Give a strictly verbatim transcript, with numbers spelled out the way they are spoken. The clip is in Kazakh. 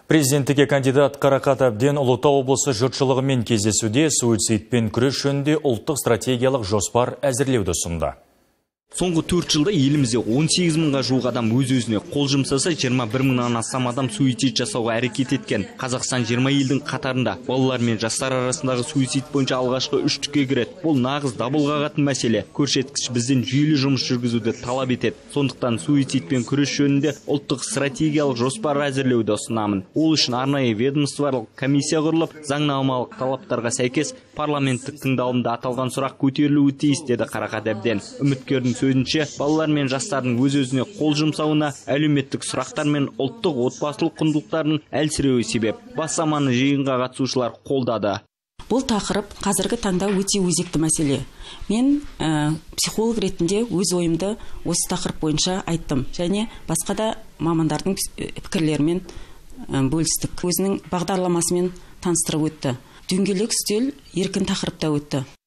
Президенттікке кандидат Қарақат Әбден Ұлытау облысы жұртшылығымен кездесуде суицидпен күрес жөнінде ұлттық стратегиялық жоспар әзірлеуді ұсынды. Соңғы төрт жылда елімізде он сегіз мыңға жуық адам өз-өзіне қол жұмсаса, жиырма бір мыңнан астам адам суицид жасауға әрекет еткен. Қазақстан жиырма елдің қатарында балалар мен жастар арасындағы суицид бойынша алғашқы үштікке кіреді. Бұл нағыз дабыл қағатын мәселе. Көрсеткіш бізден жүйелі жұмыс жүргізуді талап етеді. Сондықтан суицидпен күрес жөнінде ұлттық стратегиялық жоспар әзірлеуді ұсынамын. Ол үшін арнайы ведомстволық комиссия құрылып, заңнамалық талаптарға сәйкес парламенттік тыңдалымда аталған сұрақ көтерілуі тиіс, деді Қарақат Әбден. Үміткердің сөзінше, балалар мен жастардың өз-өзіне қол жұмсауына әлеуметтік сұрақтар мен ұлттық отбасылық құндылықтардың әлсіреуі себеп. Бастаманы жиынға қатысушылар қолдады. Бұл тақырып қазіргі таңда өте өзекті мәселе. Мен ә, психолог ретінде өз ойымды осы тақырып бойынша айттым, және басқа да мамандардың пікірлерімен ә, бөлістік. Өзінің бағдарламасымен таныстырып өтті. Дөңгелек үстел еркін тақырыпта өтті.